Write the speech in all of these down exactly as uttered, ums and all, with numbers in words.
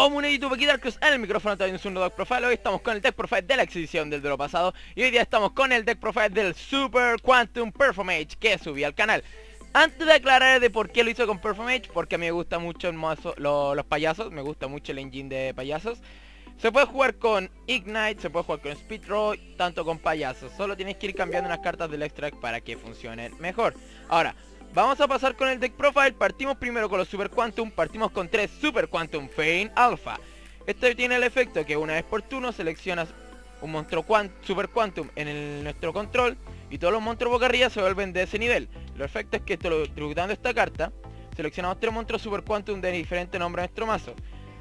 Comunidad YouTube, aquí Darkus en el micrófono, también es un Deck Profile. Hoy estamos con el Deck Profile de la exhibición del duelo pasado. Y hoy día estamos con el Deck Profile del Super Quantum Performage que subí al canal. Antes de aclarar de por qué lo hizo con Performage, porque a mí me gusta mucho el mazo, lo, los payasos, me gusta mucho el engine de payasos. Se puede jugar con Ignite, se puede jugar con Speed Draw, tanto con payasos. Solo tienes que ir cambiando unas cartas del extract para que funcionen mejor. Ahora, vamos a pasar con el Deck Profile. Partimos primero con los Super Quantum. Partimos con tres Super Quantum Fairy Alpha. Esto tiene el efecto que una vez por turno seleccionas un monstruo Quant Super Quantum en el, nuestro control, y todos los monstruos boca arriba se vuelven de ese nivel. Los efectos es que tributando esta carta, seleccionamos tres monstruos Super Quantum de diferente nombre en nuestro mazo.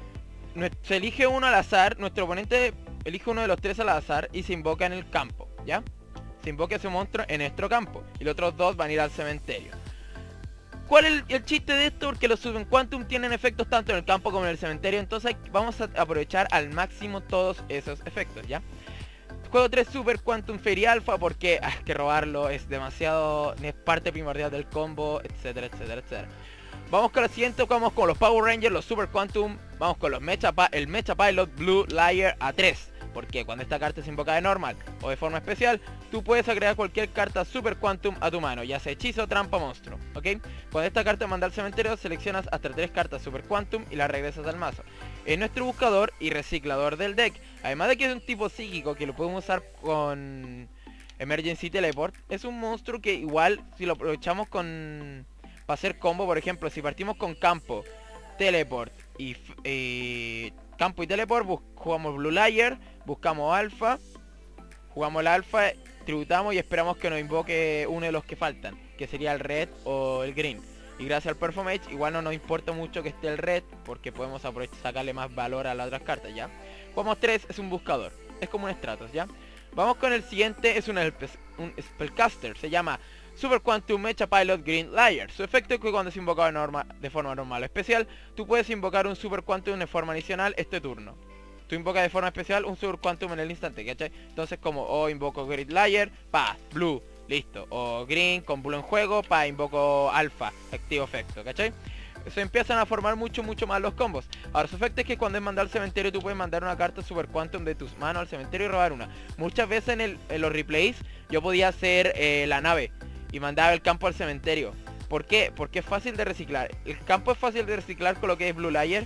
Se elige uno al azar, nuestro oponente elige uno de los tres al azar y se invoca en el campo, ¿ya? Se invoca ese monstruo en nuestro campo y los otros dos van a ir al cementerio. ¿Cuál es el, el chiste de esto? Porque los Super Quantum tienen efectos tanto en el campo como en el cementerio, entonces vamos a aprovechar al máximo todos esos efectos, ¿ya? Juego tres Super Quantum Fairy Alpha porque hay que robarlo, es demasiado, es parte primordial del combo, etcétera, etcétera, etcétera. Vamos con la siguiente, vamos con los Power Rangers, los Super Quantum, vamos con los Mecha, el Mecha Pilot Blue Layer a tres. Porque cuando esta carta se invoca de normal o de forma especial, tú puedes agregar cualquier carta Super Quantum a tu mano, ya sea hechizo, trampa, monstruo, ¿ok? Cuando esta carta manda al cementerio, seleccionas hasta tres cartas Super Quantum y las regresas al mazo. Es nuestro buscador y reciclador del deck. Además de que es un tipo psíquico que lo podemos usar con Emergency Teleport, es un monstruo que igual si lo aprovechamos con para hacer combo, por ejemplo, si partimos con campo, teleport y eh, campo y teleport, jugamos Blue Layer, buscamos alfa, jugamos el alfa, tributamos y esperamos que nos invoque uno de los que faltan, que sería el red o el green. Y gracias al Performage igual no nos importa mucho que esté el red, porque podemos aprovechar sacarle más valor a las otras cartas, ¿ya? Jugamos tres, es un buscador, es como un Stratos, ¿ya? Vamos con el siguiente, es un, un Spellcaster, se llama Super Quantum Mecha Pilot Green Layer. Su efecto es que cuando es invocado de, norma, de forma normal o especial, tú puedes invocar un Super Quantum de forma adicional este turno. Tú invocas de forma especial un Super Quantum en el instante, ¿cachai? Entonces como, o oh, invoco Green Layer, pa, Blue, listo. O Green con Blue en juego, pa, invoco Alpha, activo efecto, ¿cachai? Se empiezan a formar mucho, mucho más los combos. Ahora, su efecto es que cuando es mandar al cementerio, tú puedes mandar una carta Super Quantum de tus manos al cementerio y robar una. Muchas veces en, el, en los replays, yo podía hacer eh, la nave y mandaba el campo al cementerio. ¿Por qué? Porque es fácil de reciclar. El campo es fácil de reciclar con lo que es Blue Layer.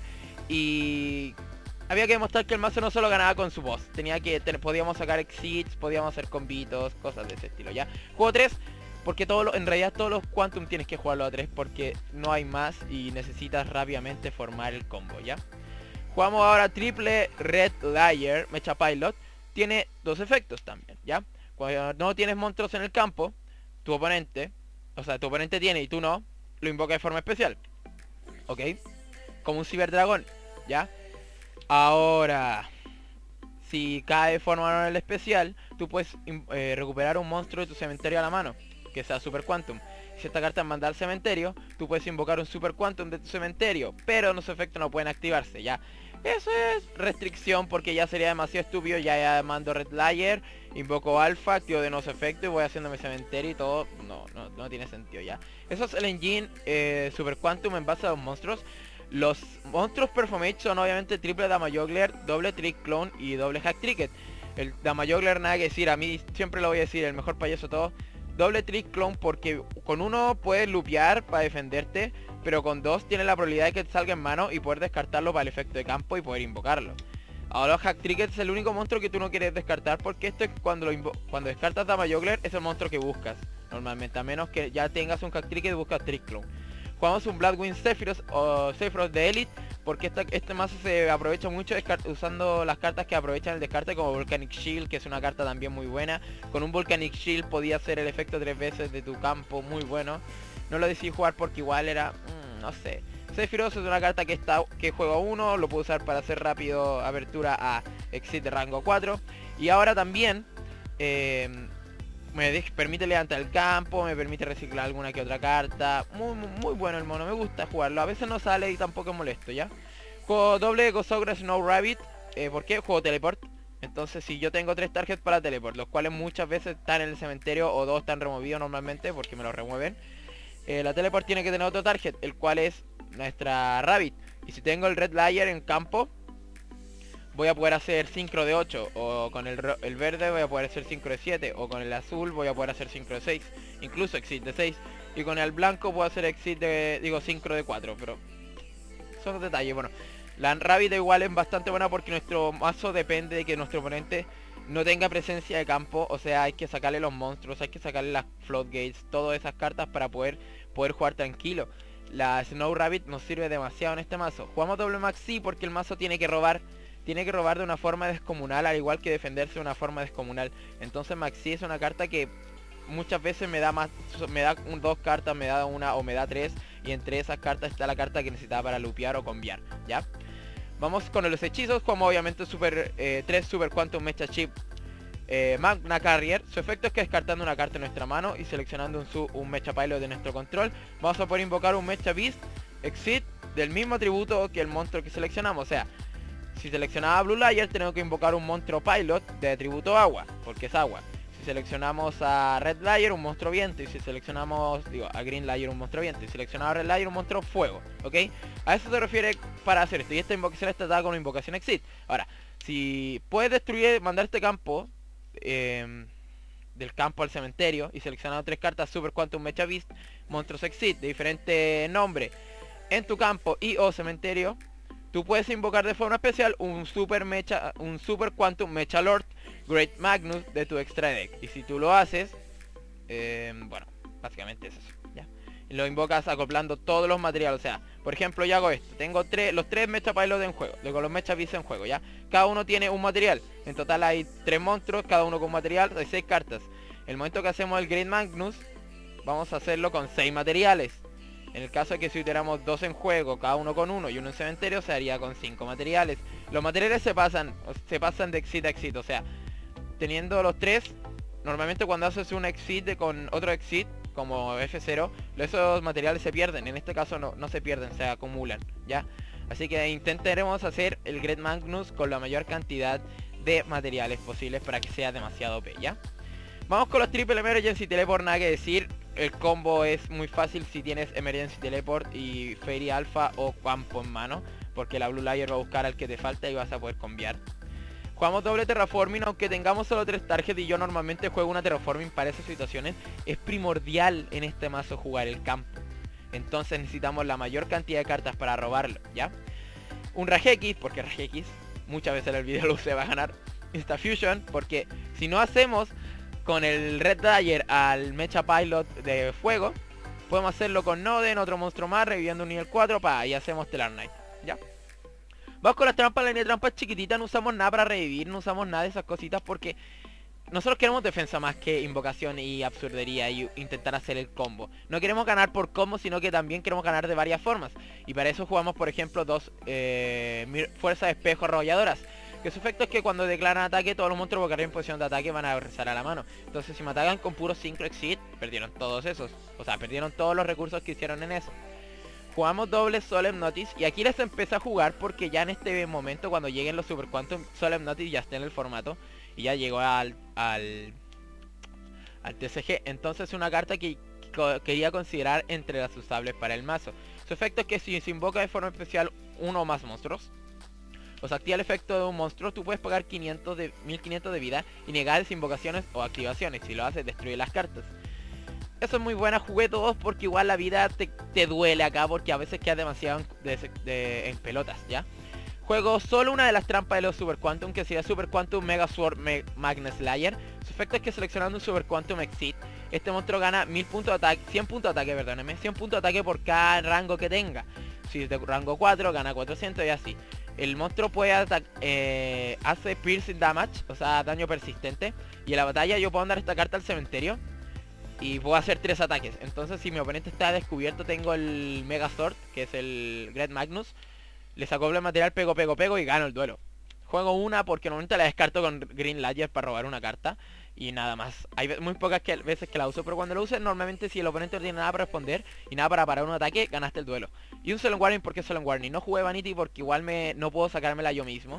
Y había que demostrar que el mazo no solo ganaba con su boss. Tenía que, ten, podíamos sacar exits, podíamos hacer combitos, cosas de ese estilo, ¿ya? Juego tres, porque todo lo, en realidad todos los Quantum tienes que jugarlo a tres, porque no hay más y necesitas rápidamente formar el combo, ¿ya? Jugamos ahora triple Red Layer, Mecha Pilot. Tiene dos efectos también, ¿ya? Cuando no tienes monstruos en el campo, tu oponente, o sea, tu oponente tiene y tú no, lo invoca de forma especial, ¿ok? Como un ciberdragón, ¿ya? Ahora, si cae de forma normal especial, tú puedes eh, recuperar un monstruo de tu cementerio a la mano, que sea Super Quantum. Si esta carta es mandada al cementerio, tú puedes invocar un Super Quantum de tu cementerio, pero los efectos no pueden activarse, ¿ya? Eso es restricción porque ya sería demasiado estúpido. Ya, ya mando Red Layer, invoco Alpha, activo de nuevo efecto y voy haciendo mi cementerio y todo. No, no, no tiene sentido ya. Eso es el engine eh, Super Quantum en base a los monstruos. Los monstruos Performage son obviamente triple Damajogler, doble Trick Clone y doble Hack Tricket. El Damajogler nada que decir, a mí siempre lo voy a decir, el mejor payaso de todos. Doble Trick Clone porque con uno puedes lupear para defenderte, pero con dos tienes la probabilidad de que te salga en mano y poder descartarlo para el efecto de campo y poder invocarlo. Ahora Hack Tricket es el único monstruo que tú no quieres descartar, porque esto es cuando lo cuando descartas Damajogler es el monstruo que buscas normalmente, a menos que ya tengas un Hack Tricket y buscas Trick Clone. Jugamos un Bloodwind Sephiroth o Sephiroth de Elite, porque esta, este mazo se aprovecha mucho usando las cartas que aprovechan el descarte, como Volcanic Shield, que es una carta también muy buena. Con un Volcanic Shield podía hacer el efecto tres veces de tu campo, muy bueno. No lo decidí jugar porque igual era, mmm, no sé. Sephiroth es una carta que está que juego uno, lo puedo usar para hacer rápido apertura a Exit de rango cuatro. Y ahora también eh, me permite levantar el campo, me permite reciclar alguna que otra carta. Muy, muy, muy bueno el mono, me gusta jugarlo. A veces no sale y tampoco es molesto, ¿ya? Juego doble Gosogra Snow Rabbit. eh, ¿Por qué? Juego teleport. Entonces si yo tengo tres targets para teleport, los cuales muchas veces están en el cementerio o dos están removidos normalmente porque me los remueven, eh, la teleport tiene que tener otro target, el cual es nuestra Rabbit. Y si tengo el Red Layer en campo, voy a poder hacer sincro de ocho, o con el, el verde voy a poder hacer sincro de siete, o con el azul voy a poder hacer sincro de seis, incluso exit de seis, y con el blanco puedo hacer exit de, digo, sincro de cuatro, pero son detalles. Bueno, la Rabbit igual es bastante buena porque nuestro mazo depende de que nuestro oponente no tenga presencia de campo, o sea, hay que sacarle los monstruos, hay que sacarle las floodgates, todas esas cartas para poder, poder jugar tranquilo. La Snow Rabbit nos sirve demasiado en este mazo. Jugamos doble Maxi porque el mazo tiene que robar, tiene que robar de una forma descomunal, al igual que defenderse de una forma descomunal. Entonces Maxi es una carta que muchas veces me da más, me da un, dos cartas, me da una o me da tres, y entre esas cartas está la carta que necesitaba para lupear o combiar, ¿ya? Vamos con los hechizos. Jugamos obviamente super, eh, tres Super Quantum Mecha Chip eh, Magna Carrier. Su efecto es que descartando una carta en nuestra mano y seleccionando un, su, un Mecha Pilot de nuestro control, vamos a poder invocar un Mecha Beast Exit del mismo atributo que el monstruo que seleccionamos. O sea, si seleccionaba Blue Layer, tenemos que invocar un monstruo Pilot de atributo agua, porque es agua. Si seleccionamos a Red Layer, un monstruo viento. Y si seleccionamos, digo, a Green Layer, un monstruo viento. Y si seleccionamos a Red Layer, un monstruo fuego, ¿ok? A eso se refiere para hacer esto. Y esta invocación está dada con invocación Exit. Ahora, si puedes destruir, mandar este campo eh, del campo al cementerio, y seleccionar tres cartas Super Quantum Mecha Beast, monstruos Exit de diferente nombre en tu campo y o cementerio, tú puedes invocar de forma especial un Super Mecha, un Super Quantum Mecha Lord Great Magnus de tu extra deck. Y si tú lo haces, eh, bueno, básicamente es eso, ¿ya? Y lo invocas acoplando todos los materiales. O sea, por ejemplo, yo hago esto. Tengo tres, los tres Mecha Pilot en juego, luego los Mecha Beast en juego, ¿ya? Cada uno tiene un material. En total hay tres monstruos, cada uno con material, hay seis cartas. El momento que hacemos el Great Magnus, vamos a hacerlo con seis materiales. En el caso de que si tuviéramos dos en juego, cada uno con uno y uno en cementerio, se haría con cinco materiales. Los materiales se pasan, se pasan de exit a exit, o sea, teniendo los tres, normalmente cuando haces un exit con otro exit, como F cero, esos materiales se pierden. En este caso no, no se pierden, se acumulan, ¿ya? Así que intentaremos hacer el Great Magnus con la mayor cantidad de materiales posibles para que sea demasiado O P, ¿ya? Vamos con los Triple Emergency Teleport, nada que decir. El combo es muy fácil si tienes Emergency Teleport y Fairy Alpha o Campo en mano, porque la Blue Layer va a buscar al que te falta y vas a poder cambiar. Jugamos doble Terraforming, aunque tengamos solo tres targets y yo normalmente juego una Terraforming para esas situaciones. Es primordial en este mazo jugar el campo. Entonces necesitamos la mayor cantidad de cartas para robarlo, ¿ya? Un Raigeki, porque Raigeki muchas veces en el video lo se va a ganar. Insta Fusion, porque si no hacemos con el Red Layer al Mecha Pilot de fuego, podemos hacerlo con Noden, otro monstruo más, reviviendo un nivel cuatro, pa, y hacemos Stellar Knight, ¿ya? Vamos con las trampas, la línea de trampas chiquitita, no usamos nada para revivir, no usamos nada de esas cositas porque nosotros queremos defensa más que invocación y absurdería y intentar hacer el combo. No queremos ganar por combo, sino que también queremos ganar de varias formas. Y para eso jugamos, por ejemplo, dos eh, fuerzas de espejo arrolladoras, que su efecto es que cuando declaran ataque, todos los monstruos que en posición de ataque van a rezar a la mano. Entonces si me atacan con puro Synchro Exit, perdieron todos esos. O sea, perdieron todos los recursos que hicieron en eso. Jugamos doble Solemn Notice, y aquí les empecé a jugar porque ya en este momento, cuando lleguen los Super Quantum Solemn Notice, ya está en el formato y ya llegó al al, al T C G. Entonces es una carta que quería considerar entre las usables para el mazo. Su efecto es que si se invoca de forma especial uno o más monstruos, o se activa el efecto de un monstruo, tú puedes pagar quinientos de, mil quinientos de vida y negar invocaciones o activaciones. Si lo haces, destruye las cartas. Eso es muy buena, jugué todos porque igual la vida te, te duele acá, porque a veces quedas demasiado en, de, de, en pelotas, ¿ya? Juego solo una de las trampas de los Super Quantum, que sería Super Quantum Mega Sword Me Magna Slayer. Su efecto es que seleccionando un Super Quantum Exit, este monstruo gana mil puntos de ataque, cien puntos de ataque, perdóneme, cien puntos de ataque por cada rango que tenga. Si es de rango cuatro, gana cuatrocientos y así. El monstruo puede eh, hace piercing damage, o sea, daño persistente. Y en la batalla yo puedo mandar esta carta al cementerio y puedo hacer tres ataques. Entonces si mi oponente está descubierto, tengo el Mega Sword, que es el Great Magnus. Le saco el material, pego, pego, pego y gano el duelo. Juego una porque normalmente la descarto con Green Layer para robar una carta y nada más. Hay muy pocas que, veces que la uso, pero cuando lo uses, normalmente si el oponente no tiene nada para responder y nada para parar un ataque, ganaste el duelo. Y un Solemn Warning, porque Solemn Warning. No jugué Vanity porque igual me no puedo sacármela yo mismo.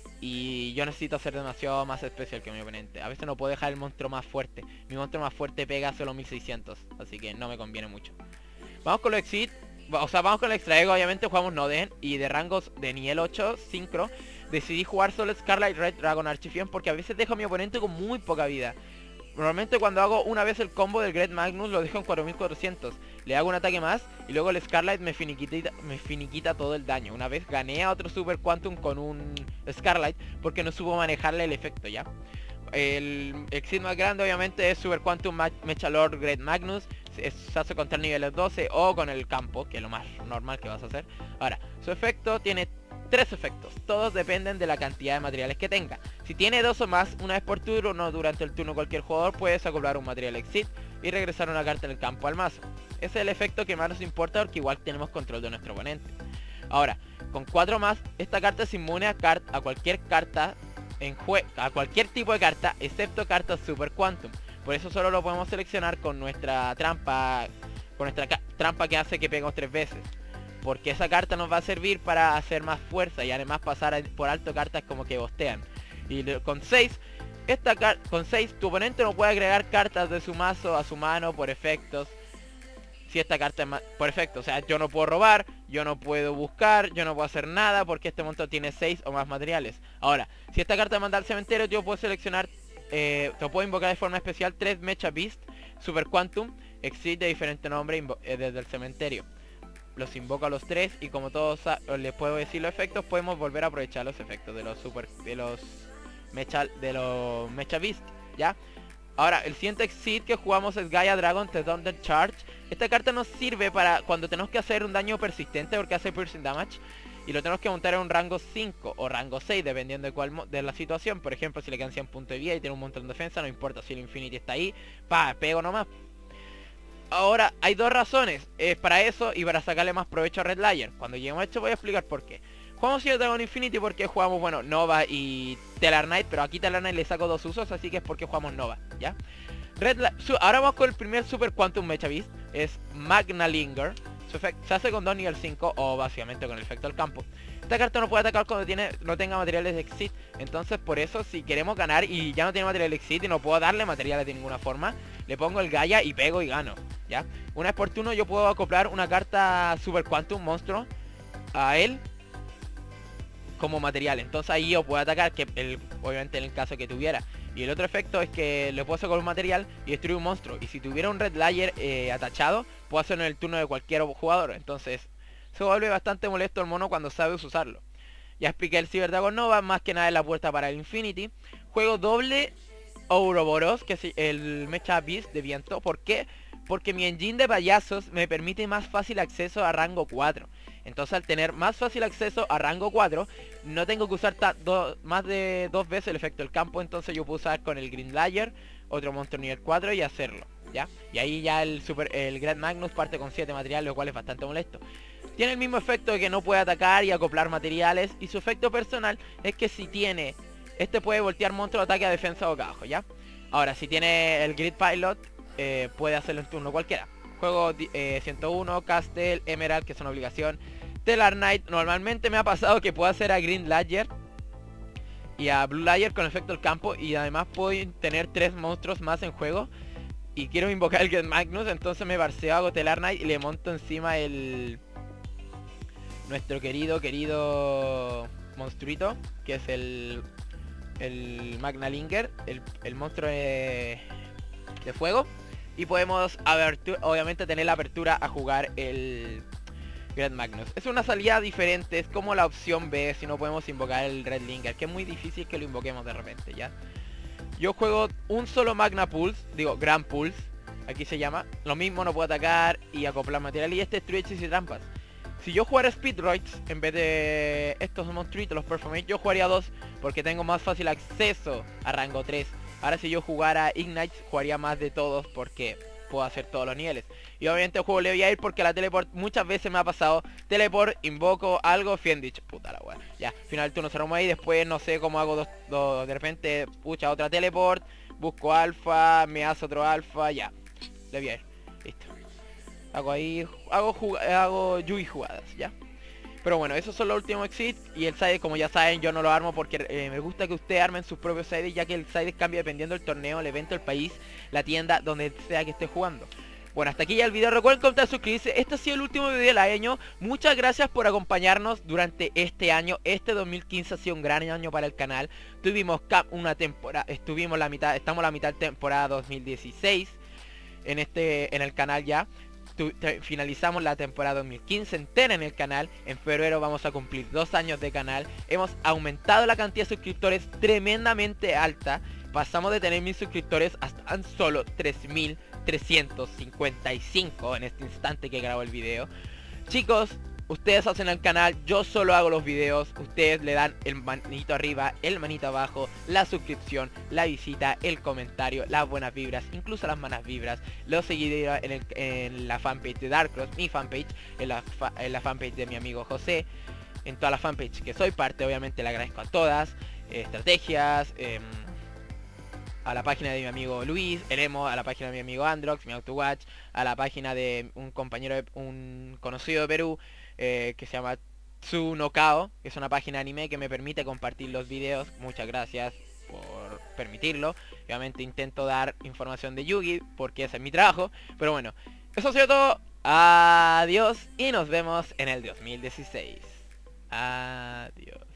Y yo necesito ser demasiado más especial que mi oponente. A veces no puedo dejar el monstruo más fuerte. Mi monstruo más fuerte pega solo mil seiscientos, así que no me conviene mucho. Vamos con los Exit. O sea, vamos con el extra ego, obviamente jugamos Noden. Y de rangos de nivel ocho, Synchro, decidí jugar solo Scarlet Red Dragon Archifiend porque a veces dejo a mi oponente con muy poca vida. Normalmente cuando hago una vez el combo del Great Magnus lo dejo en cuatro mil cuatrocientos. Le hago un ataque más y luego el Scarlet me finiquita, me finiquita todo el daño. Una vez gané a otro Super Quantum con un Scarlet porque no supo manejarle el efecto, ¿ya? El exit más grande obviamente es Super Quantum Mechalord Great Magnus. Es, se hace contra niveles doce o con el campo, que es lo más normal que vas a hacer. Ahora, su efecto tiene tres efectos, todos dependen de la cantidad de materiales que tenga. Si tiene dos o más, una vez por turno, durante el turno cualquier jugador puede acoplar un material exit y regresar una carta del campo al mazo. Ese es el efecto que más nos importa porque igual tenemos control de nuestro oponente. Ahora, con cuatro más, esta carta es inmune a, a cualquier carta en juego, a cualquier tipo de carta, excepto cartas Super Quantum. Por eso solo lo podemos seleccionar con nuestra trampa, con nuestra trampa que hace que peguemos tres veces. Porque esa carta nos va a servir para hacer más fuerza y además pasar por alto cartas como que bostean. Y con seis, esta con seis tu oponente no puede agregar cartas de su mazo a su mano por efectos. Si esta carta es por efecto, o sea, yo no puedo robar, yo no puedo buscar, yo no puedo hacer nada porque este monstruo tiene seis o más materiales. Ahora, si esta carta manda al cementerio, yo puedo seleccionar, eh, te puedo invocar de forma especial tres Mecha Beast, Super Quantum, Exit de diferente nombre eh, desde el cementerio. Los invoco a los tres y como todos les puedo decir los efectos, podemos volver a aprovechar los efectos de los super de los mecha de los Mecha Beast, ¿ya? Ahora, el siguiente exit que jugamos es Gaia Dragon The Thunder Charge. Esta carta nos sirve para cuando tenemos que hacer un daño persistente porque hace piercing damage y lo tenemos que montar en un rango cinco o rango seis dependiendo de cuál de la situación. Por ejemplo, si le quedan cien puntos de vida y tiene un montón de defensa, no importa si el Infinity está ahí, pa, pego nomás. Ahora, hay dos razones eh, para eso y para sacarle más provecho a Red Layer. Cuando lleguemos a esto voy a explicar por qué. Jugamos Gaia Dragon Infinity porque jugamos, bueno, Nova y Tellar Knight, pero aquí Tellar Knight le saco dos usos, así que es porque jugamos Nova, ¿ya? Red Ahora vamos con el primer Super Quantum Mecha Beast, es Magna Linger. Su se hace con dos nivel cinco o básicamente con el efecto del campo. Esta carta no puede atacar cuando tiene, no tenga materiales de exit. Entonces por eso si queremos ganar y ya no tiene material de exit y no puedo darle materiales de ninguna forma, le pongo el Gaia y pego y gano, ¿ya? Una vez por turno yo puedo acoplar una carta Super Quantum monstruo a él como material. Entonces ahí yo puedo atacar, que el, obviamente en el caso que tuviera. Y el otro efecto es que le puedo sacar un material y destruir un monstruo. Y si tuviera un Red Layer eh, atachado, puedo hacerlo en el turno de cualquier jugador. Entonces se vuelve bastante molesto el mono cuando sabes usarlo. Ya expliqué el Cyber Dragon Nova, más que nada es la puerta para el Infinity. Juego doble Ouroboros, que es el Mecha Beast de viento. ¿Por qué? Porque mi engine de payasos me permite más fácil acceso a rango cuatro. Entonces al tener más fácil acceso a rango cuatro, no tengo que usar más de dos veces el efecto del campo. Entonces yo puedo usar con el Green Layer otro monstruo nivel cuatro y hacerlo, ¿ya? Y ahí ya el super el Great Magnus parte con siete materiales, lo cual es bastante molesto. Tiene el mismo efecto de que no puede atacar y acoplar materiales. Y su efecto personal es que si tiene... Este puede voltear monstruo, ataque a defensa boca abajo, ¿ya? Ahora, si tiene el Grid Pilot, eh, puede hacerlo en turno cualquiera. Juego eh, ciento uno, Castle, Emerald, que es una obligación. Tellar Knight, normalmente me ha pasado que puedo hacer a Green Layer y a Blue Layer con efecto del campo. Y además puedo tener tres monstruos más en juego. Y quiero invocar el Great Magnus, entonces me barseo, hago Tellar Knight y le monto encima el... Nuestro querido, querido monstruito, que es el... El Magna Linger, el, el monstruo de, de fuego. Y podemos obviamente tener la apertura a jugar el Great Magnus. Es una salida diferente, es como la opción B si no podemos invocar el Red Linger, que es muy difícil que lo invoquemos de repente, ¿ya? Yo juego un solo Magna Pulse, digo Grand Pulse, aquí se llama. Lo mismo, no puedo atacar y acoplar material y este destruye hechizos y trampas. Si yo jugara Speedroids en vez de estos monstruitos, los Performate, yo jugaría dos porque tengo más fácil acceso a rango tres. Ahora si yo jugara Ignite, jugaría más de todos porque puedo hacer todos los niveles. Y obviamente juego Leviair porque la teleport muchas veces me ha pasado. Teleport, invoco algo, Fiendich, puta la wea. Ya, final turno se arma ahí, después no sé cómo hago dos, dos, de repente, pucha, otra teleport, busco alfa, me hace otro alfa, ya. Leviair, listo. Hago ahí, hago, hago Yui jugadas, ¿ya? Pero bueno, esos son los últimos exits. Y el side, como ya saben, yo no lo armo porque eh, me gusta que ustedes armen sus propios sides, ya que el side cambia dependiendo del torneo, el evento, el país, la tienda, donde sea que esté jugando. Bueno, hasta aquí ya el video. Recuerden comentar, suscribirse. Este ha sido el último video del año. Muchas gracias por acompañarnos durante este año. Este dos mil quince ha sido un gran año para el canal. Tuvimos una temporada, estuvimos la mitad, estamos la mitad de temporada dos mil dieciséis en este, en el canal ya. Tu, te, finalizamos la temporada dos mil quince entera en el canal. En febrero vamos a cumplir dos años de canal. Hemos aumentado la cantidad de suscriptores tremendamente alta. Pasamos de tener mil suscriptores hasta tan solo tres mil trescientos cincuenta y cinco en este instante que grabo el video. Chicos, ustedes hacen el canal, yo solo hago los videos. Ustedes le dan el manito arriba, el manito abajo, la suscripción, la visita, el comentario, las buenas vibras, incluso las malas vibras. Los seguidores en, el, en la fanpage de Darkross, mi fanpage, en la, fa, en la fanpage de mi amigo José, en todas las fanpages que soy parte, obviamente le agradezco a todas. eh, Estrategias, eh, a la página de mi amigo Luis, el Emo, a la página de mi amigo Androx, mi AutoWatch, a la página de un compañero, de, un conocido de Perú, eh, que se llama Tsu no Kao, que es una página de anime que me permite compartir los videos. Muchas gracias por permitirlo. Obviamente intento dar información de Yugi, porque ese es mi trabajo. Pero bueno, eso ha sido todo. Adiós y nos vemos en el dos mil dieciséis. Adiós.